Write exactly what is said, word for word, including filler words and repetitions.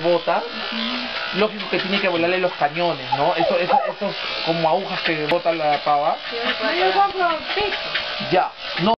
bota, lógico que tiene que volarle los cañones, ¿no? Eso, eso, esos como agujas que bota la pava. Ya, no.